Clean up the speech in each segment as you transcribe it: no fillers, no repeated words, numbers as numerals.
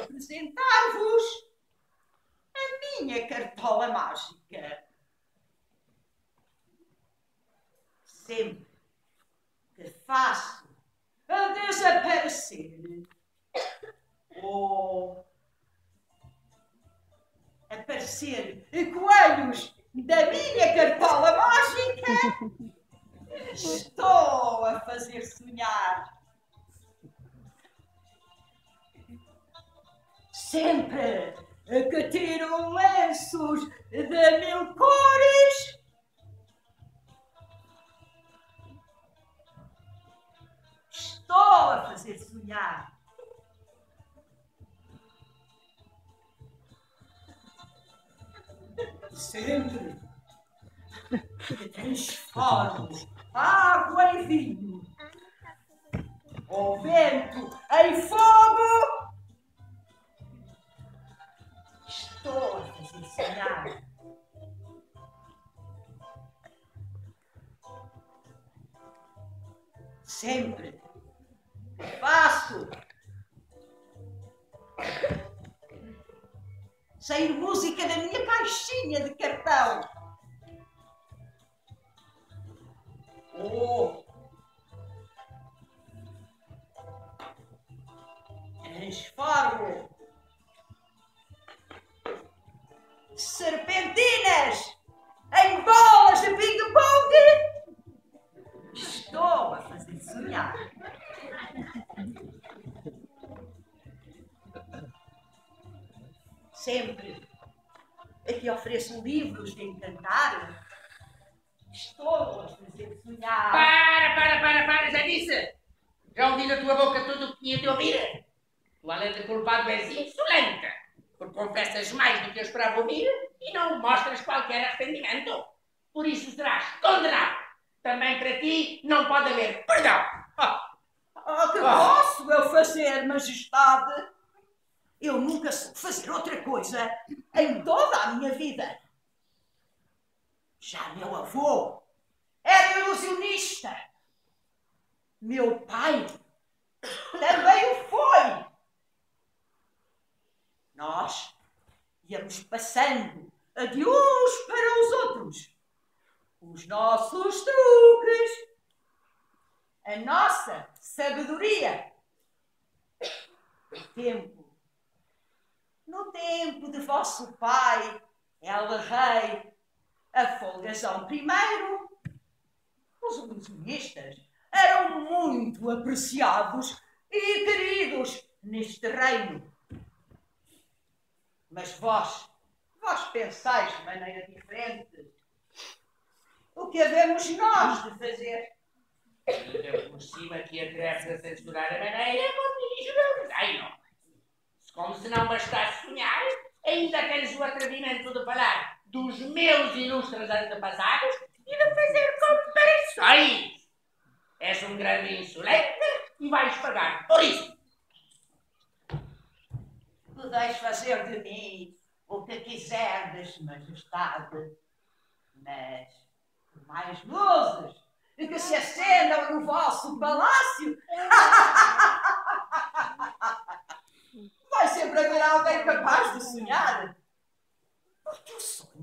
apresentar-vos a minha cartola mágica. Sempre que faço desaparecer ou aparecer coelhos da minha cartola mágica, estou a fazer sonhar. Sempre que tiro lenços de 1000 cores, estou a fazer sonhar. Sempre que transformo água em vinho, ou vento em fogo, estou a fazer sonhar. Sempre faço sair música da minha caixinha de cartão. Ou transformo serpentinas em bolas de ping-pong. Estou a fazer sonhar. Sempre que ofereço livros de encantar, estou a fazer sonhar. Para, já disse! Já ouvi na tua boca tudo o que tinha de ouvir. Tu, além de culpado, és insolente, porque confessas mais do que eu esperava ouvir e não mostras qualquer arrependimento. Por isso serás condenado. Também para ti não pode haver perdão. Que posso eu fazer, majestade? Eu nunca soube fazer outra coisa em toda a minha vida. Já meu avô era ilusionista. Meu pai também o foi. Nós íamos passando de uns para os outros os nossos truques, a nossa sabedoria. No tempo de vosso pai, El Rei, a Folgazão I, os ilusionistas eram muito apreciados e queridos neste reino. Mas vós pensais de maneira diferente. O que havemos nós de fazer? Ainda por cima que atreves a censurar a maneira como dirige o meu reino. Como se não bastasse sonhar, ainda tens o atrevimento de falar dos meus ilustres antepassados e de fazer comparações. És um grande insolente e vais pagar por isso. Podeis fazer de mim o que quiserdes, majestade, mas por mais luzes que se acendam no vosso palácio, vai sempre haver alguém capaz de sonhar. Porque o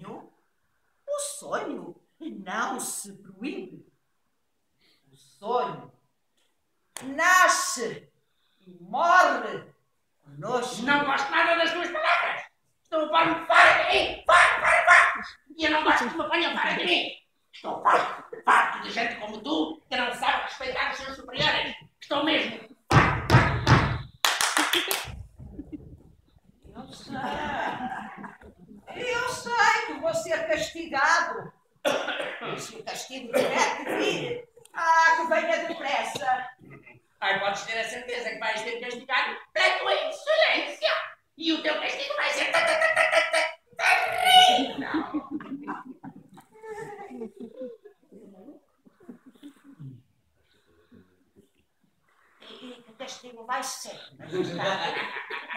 sonho não se proíbe. O sonho nasce e morre conosco. Não gosto nada das tuas palavras. Estou a pôr-me fora de mim. Fora. E eu não gosto que me ponham fora de mim. Estou farto de gente como tu que não sabe respeitar os seus superiores. Estou mesmo farto. Eu sei que vou ser castigado. E se o castigo tiver que vir, que venha depressa. Podes ter a certeza que vais ser castigado pela tua insolência. E o teu castigo vai ser terrível. E que castigo vai ser, majestade?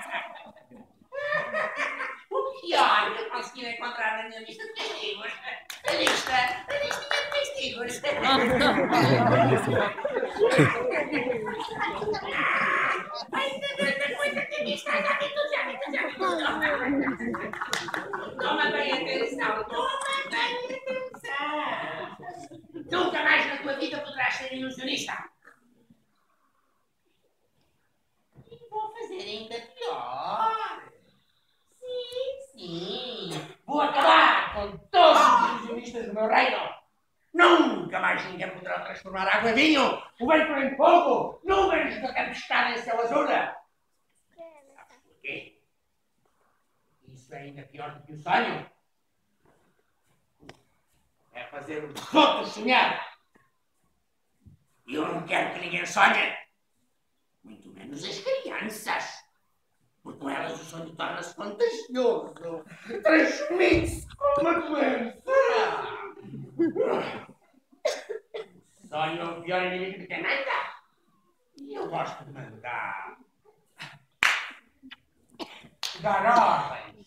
O pior que eu consegui encontrar na minha lista de castigos. A listinha de castigos. Ainda tanta coisa que me estás a habituar. Toma bem atenção, toma bem atenção. Nunca mais na tua vida poderás ser ilusionista. E vou fazer ainda pior. Sim. Vou acabar com todos os ilusionistas do meu reino. Nunca mais ninguém poderá transformar água em vinho, o vento em fogo, nuvens da tempestade em céu azul. Sabes porquê? Isso é ainda pior do que o sonho. É fazer os outros sonhar. E eu não quero que ninguém sonhe. Muito menos as crianças. Porque com elas o sonho torna-se contagioso. Transmite-se como uma doença. O sonho é o pior inimigo de quem manda. E eu gosto de mandar. Dar ordens.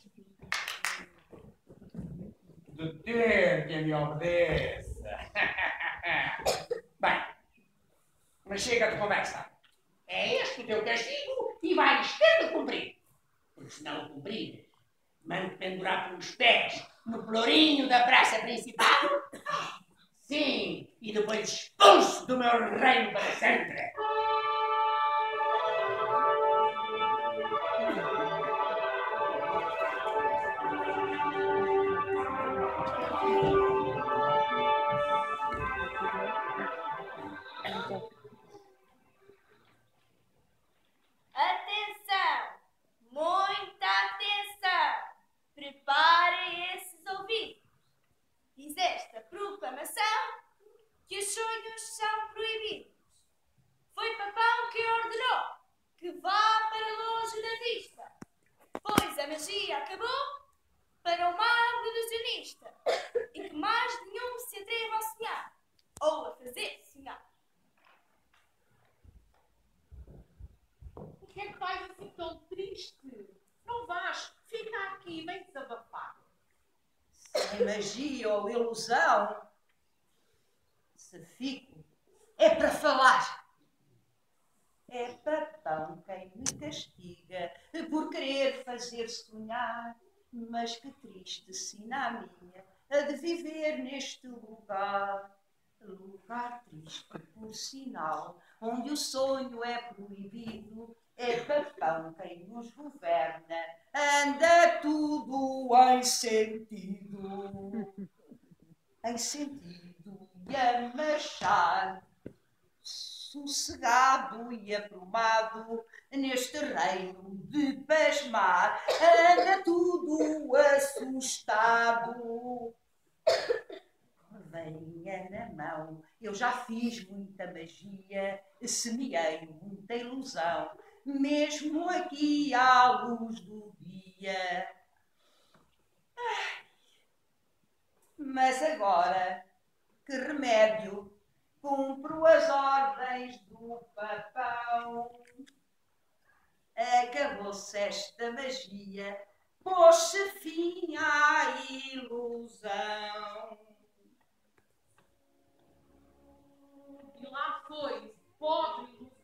De ter quem me obedeça. Bem, mas chega de conversa. É este o teu castigo e vais ter de cumprir. Porque se não o cumprir, mando pendurar pelos pés no pelourinho da praça principal. Sim, e depois expulso do meu reino para sempre. Atenção! Muita atenção! Preparem esses ouvidos. Diz esta proclamação que os sonhos são proibidos. Foi Papão que ordenou que vá para longe da vista, pois a magia acabou para o mal ilusionista e que mais nenhum se atreva a sonhar ou a fazer sonhar. Por que é que vais assim tão triste? Não vais, fica aqui, vem desabafar. Sem magia ou ilusão, se fico, é para falar. É Papão quem me castiga por querer fazer sonhar. Mas que triste sina a minha, a de viver neste lugar. Lugar triste, por sinal, onde o sonho é proibido. É Papão quem nos governa, anda tudo em sentido e a marchar, sossegado e aprumado, neste reino de pasmar, anda tudo assustado. Varinha na mão, eu já fiz muita magia, semeei muita ilusão, mesmo aqui à luz do dia. Mas agora, que remédio? Cumpro as ordens do Papão. Acabou-se esta magia, pôs-se fim à ilusão. E lá foi, pobre ilusão.